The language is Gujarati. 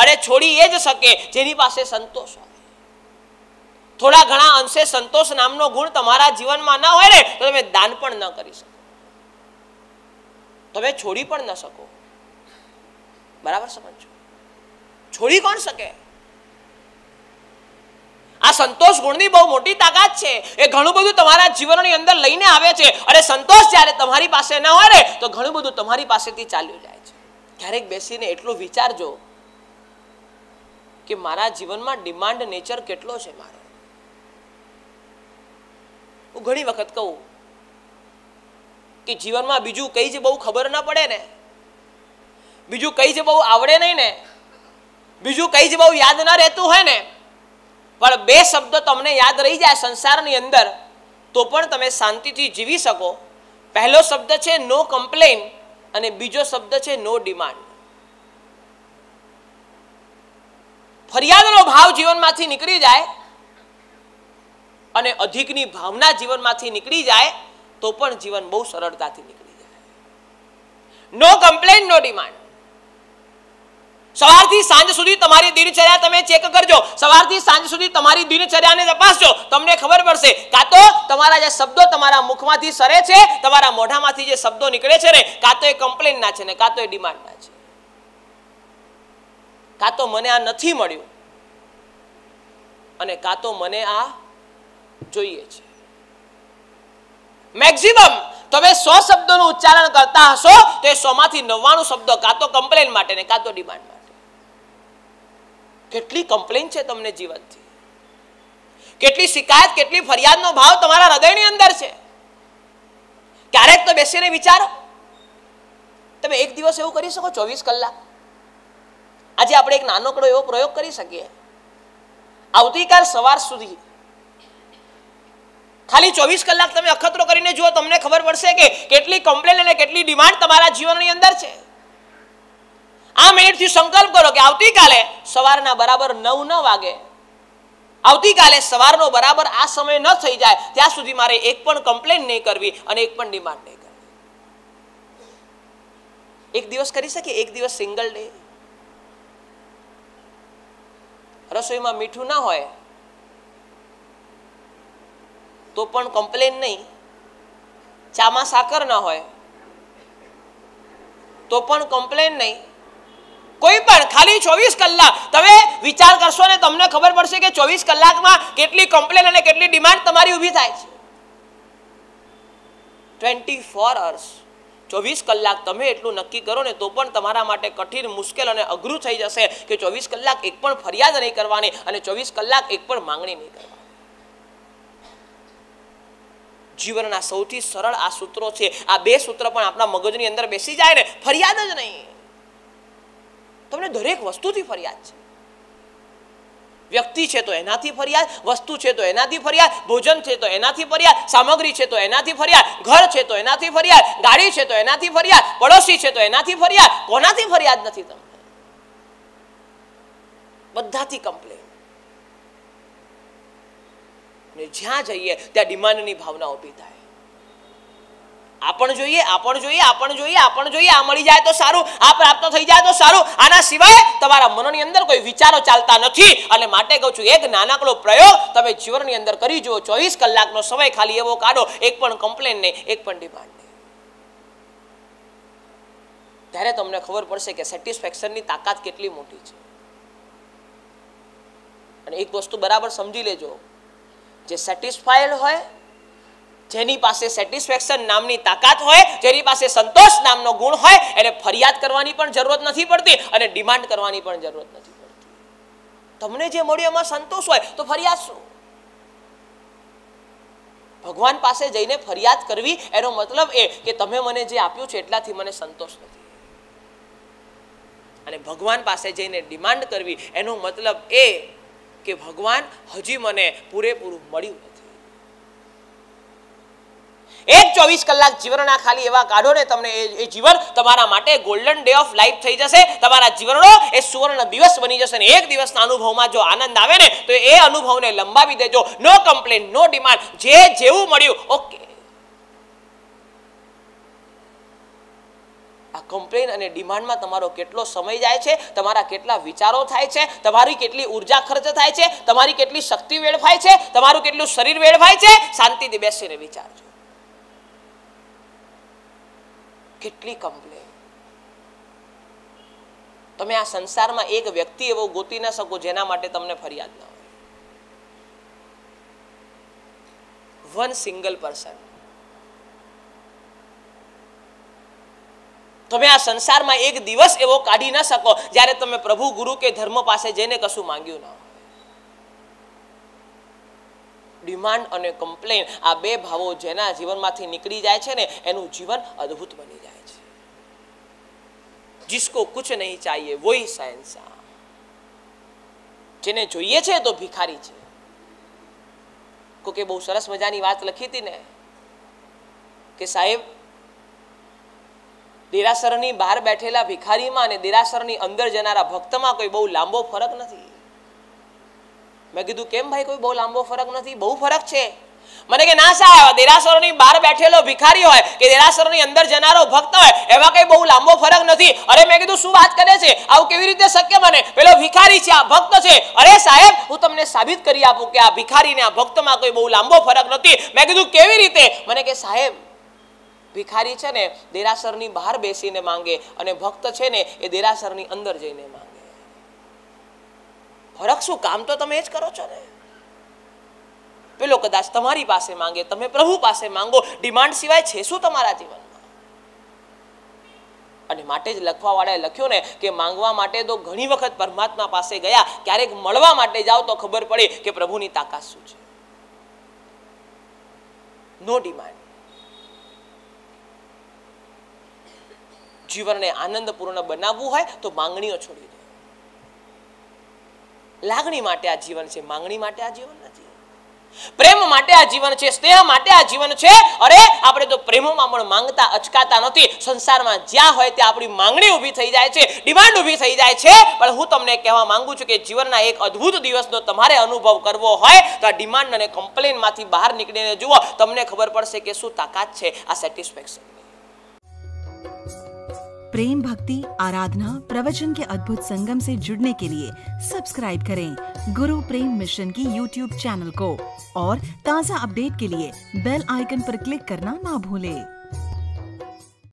અને છોડી એ જ શકે જેની પાસે સંતોષ હોય. થોડા ઘણા અંશે સંતોષ નામનો ગુણ તમારા જીવનમાં ન હોય ને તો તમે દાન પણ ન કરી શકો, તમે છોડી પણ ન શકો. બરાબર સમજો? છોડી કોણ શકે? આ સંતોષ ગુણની બહુ મોટી તાકાત છે. એ ઘણું બધું તમારા જીવનની અંદર લઈને આવે છે. અને સંતોષ જ્યારે તમારી પાસે ન હોય ને તો ઘણું બધું તમારી પાસેથી ચાલ્યું જાય છે. ક્યારેક બેસીને એટલું વિચારજો કે મારા જીવનમાં ડિમાન્ડ નેચર કેટલો છે મારો. હું ઘણી વખત કહું કે જીવનમાં બીજું કઈ જ બહુ ખબર ન પડે ને, બીજું કઈ જ બહુ આવડે નહીં ને, બીજું કઈ જ બહુ યાદ ન રહેતું હોય ને, પણ બે શબ્દ તમને યાદ રહી જાય સંસારની અંદર તો પણ તમે શાંતિથી જીવી શકો. પહેલો શબ્દ છે નો કમ્પ્લેન અને બીજો શબ્દ છે નો ડિમાન્ડ. ફરિયાદનો ભાવ જીવનમાંથી નીકળી જાય અને અધિકની ભાવના જીવનમાંથી નીકળી જાય તો પણ જીવન બહુ સરળતાથી નીકળી જાય. No complain no demand. સવારથી સાંજ સુધી તમારી દિનચર્યા તમે ચેક કરજો. સવારથી સાંજ સુધી તમારી દિનચર્યાને તપાસજો. તમને ખબર પડશે કાં તો તમારા જે શબ્દો તમારા મુખમાંથી સરે છે, તમારા મોઢામાંથી જે શબ્દો નીકળે છે ને, કાં તો એ કમ્પ્લેનના છે ને કાં તો એ ડિમાન્ડના છે. કાં તો મને આ નથી મળ્યું અને કાં તો મને આ જોઈએ છે. મેક્સિમમ તમે 100 શબ્દોનું ઉચ્ચારણ કરતા હશો તો એ 100 માંથી 99 શબ્દો કાં તો કમ્પ્લેન માટે ને કાં તો ડિમાન્ડ માટે. કેટલી કમ્પ્લેન છે તમને જીવનથી, કેટલી શિકાયત, કેટલી ફરિયાદનો ભાવ તમારા હૃદયની અંદર છે. ક્યારેક તો બેસીને વિચારો, તમે એક દિવસ એવું કરી શકો 24 કલાક. આજે આપણે એક નાનકડો એવો પ્રયોગ કરી શકીએ. આવતીકાલ સવાર સુધી ખાલી 24 કલાક તમે અખતરો કરીને જુઓ, તમને ખબર પડશે કે કેટલી કમ્પ્લેન અને કેટલી ડિમાન્ડ તમારા જીવનની અંદર છે. આ મિનિટથી સંકલ્પ કરો કે આવતીકાલે સવારના બરાબર 9 વાગે, આવતીકાલે સવારનો બરાબર આ સમય ન થઈ જાય ત્યાં સુધી મારે એક પણ કમ્પ્લેન નહીં કરવી અને એક પણ ડિમાન્ડ નહીં કરવી. એક દિવસ કરી શકીએ, એક દિવસ સિંગલ ડે. રસોઈમાં મીઠું ના હોય તો પણ કમ્પ્લેન નહીં, ચામાં સાકર ન હોય તો પણ કમ્પ્લેન નહીં. કોઈ પણ ખાલી 24 કલાક તમે વિચાર કરશો ને તમને ખબર પડશે કે 24 કલાકમાં કેટલી કમ્પ્લેન અને કેટલી ડિમાન્ડ તમારી ઊભી થાય છે. 24 અવર્સ, 24 કલાક તમે એટલું નક્કી કરો ને તો પણ તમારા માટે કઠિન, મુશ્કેલ અને અઘરું થઈ જશે કે 24 કલાક એક પણ ફરિયાદ નહીં કરવાની અને 24 કલાક એક પણ માંગણી નહીં કરવાની. જીવનના સૌથી સરળ આ સૂત્રો છે. આ બે સૂત્ર પણ આપણા મગજની અંદર બેસી જાય ને, ફરિયાદ જ નહીં. તમને દરેક વસ્તુથી ફરિયાદ છે. વ્યક્તિ છે તો એનાથી ફરિયાદ, વસ્તુ છે તો એનાથી ફરિયાદ, ભોજન છે તો એનાથી ફરિયાદ, સામગ્રી છે તો એનાથી ફરિયાદ, ઘર છે તો એનાથી ફરિયાદ, ગાડી છે તો એનાથી ફરિયાદ, પડોશી છે તો એનાથી ફરિયાદ. કોનાથી ફરિયાદ નથી તમને? બધાથી કમ્પ્લેન. ને જ્યાં જઈએ ત્યાં ડિમાન્ડની ભાવના ઊભી થાય. આપણ જોઈએ, આપણ જોઈએ, આપણ જોઈએ, આપણ જોઈએ, આ મળી જાય તો સારું, આ પ્રાપ્ત થઈ જાય તો સારું. આના સિવાય તમારા મનની અંદર કોઈ વિચારો ચાલતા નથી. અને માટે કહું છું, એક નાનકડો પ્રયોગ તમે જીવનની અંદર કરી જુઓ. 24 કલાકનો સમય ખાલી એવો કાઢો, એક પણ કમ્પ્લેન નહીં, એક પણ ડિમાન્ડ નહીં. ત્યારે તમને ખબર પડશે કે સેટિસ્ફેક્શનની તાકાત કેટલી મોટી છે. અને એક વસ્તુ બરાબર સમજી લેજો, જે સેટિસ્ફાઈડ હોય, જેની પાસે સેટિસ્ફેક્શન નામની તાકાત હોય, જેની પાસે સંતોષ નામનો ગુણ હોય, એને ફરિયાદ કરવાની પણ જરૂરત નથી પડતી અને ડિમાન્ડ કરવાની પણ જરૂરત નથી પડતી. તમને જે મળ્યું એમાં સંતોષ હોય તો ફરિયાદ શું? ભગવાન પાસે જઈને ફરિયાદ કરવી એનો મતલબ એ કે તમે મને જે આપ્યું છે એટલાથી મને સંતોષ નથી. અને ભગવાન પાસે જઈને ડિમાન્ડ કરવી એનો મતલબ એ કે ભગવાન હજી મને પૂરેપૂરું મળ્યું નથી. એક 24 કલાક જીવનના ખાલી એવા કાઢો ને, તમને એ જીવન તમારા માટે ગોલ્ડન ડે ઓફ લાઈફ થઈ જશે. તમારા જીવનનો એ સુવર્ણ દિવસ બની જશે. ને એક દિવસના અનુભવમાં જો આનંદ આવે ને તો એ અનુભવને લંબાવી દેજો. નો કમ્પ્લેન, નો ડિમાન્ડ, જે જેવું મળ્યું ઓકે. આ કમ્પ્લેન અને ડિમાન્ડમાં તમારો કેટલો સમય જાય છે, તમારા કેટલા વિચારો થાય છે, તમારી કેટલી ઉર્જા ખર્ચ થાય છે, તમારી કેટલી શક્તિ વેડફાય છે, તમારું કેટલું શરીર વેડફાય છે, શાંતિથી બેસીને વિચારજો. કેટલી કમ્પ્લેન. તમે આ સંસારમાં એક વ્યક્તિ એવો ગોતી ન શકો જેના માટે તમને ફરિયાદ ન હોય. One single person. તમે આ સંસારમાં એક દિવસ એવો કાઢી ન શકો જ્યારે તમે પ્રભુ, ગુરુ કે ધર્મ પાસે જઈને કશું માંગ્યું ના હોય. ડિમાન્ડ અને કમ્પ્લેન, આ બે ભાવો જેના જીવનમાંથી નીકળી જાય છે ને એનું જીવન અદ્ભુત બની જાય છે. जिसको कुछ नहीं चाहिए वही शहंशाह. જેને જોઈએ છે તો ભિખારી છે. કોકે બહુ સરસ મજાની વાત લખી હતી ને કે સાહેબ, દેરાસરની બહાર બેઠેલા ભિખારીમાં અને દેરાસરની અંદર જનારા ભક્તમાં કોઈ બહુ લાંબો ફરક નથી. મેં કીધું કેમ ભાઈ કોઈ બહુ લાંબો ફરક નથી? બહુ ફરક છે. મને કે ના સાહેબ, દેરાસરની બહાર બેઠેલો ભિખારી હોય કે દેરાસરની અંદર જનારો ભક્ત હોય એમાં કઈ બહુ લાંબો ફરક નથી. અરે મેં કીધું શું વાત કરે છે? આવું કેવી રીતે શક્ય બને? પેલો ભિખારી છે, આ ભક્ત છે. અરે સાહેબ, હું તમને સાબિત કરી આપું કે આ ભિખારી ને આ ભક્તમાં કોઈ બહુ લાંબો ફરક નથી. મેં કીધું કેવી રીતે? મને કે સાહેબ, ભિખારી છે ને દેરાસરની બહાર બેસીને માંગે અને ભક્ત છે ને એ દેરાસરની અંદર જઈને માંગે. ફરક શું? કામ તો તમે જ કરો છો ને. પેલો કદાચ તમારી પાસે માંગે, તમે પ્રભુ પાસે માંગો. ડિમાન્ડ સિવાય છે શું તમારા જીવનમાં? અને માટે જ લખવા વાળાએ લખ્યું ને કે માંગવા માટે તો ઘણી વખત પરમાત્મા પાસે ગયા, ક્યારેક મળવા માટે જાઓ તો ખબર પડે કે પ્રભુની તાકાત શું છે. No demand. જીવનને આનંદપૂર્ણ બનાવવું હોય તો માંગણીઓ છોડી દો. લાગણી માટે આ જીવન છે, માંગણી માટે આ જીવન નથી. પ્રેમ માટે આ જીવન છે, સ્નેહ માટે આ જીવન છે. અરે આપણે તો પ્રેમમાં પણ માંગતા અચકાતા નથી. સંસારમાં જ્યાં હોય ત્યાં આપણી માંગણી ઊભી થઈ જાય છે, ડિમાન્ડ ઊભી થઈ જાય છે. પણ હું તમને કહેવા માંગુ છું કે જીવનના એક અદ્ભુત દિવસનો તમારે અનુભવ કરવો હોય તો આ ડિમાન્ડ અને કમ્પ્લેનમાંથી બહાર નીકળીને જુઓ, તમને ખબર પડશે કે શું તાકાત છે આ સેટિસ્ફેક્શન. प्रेम भक्ति आराधना प्रवचन के अद्भुत संगम से जुड़ने के लिए सब्सक्राइब करें गुरु प्रेम मिशन की YouTube चैनल को और ताज़ा अपडेट के लिए बेल आइकन पर क्लिक करना ना भूलें।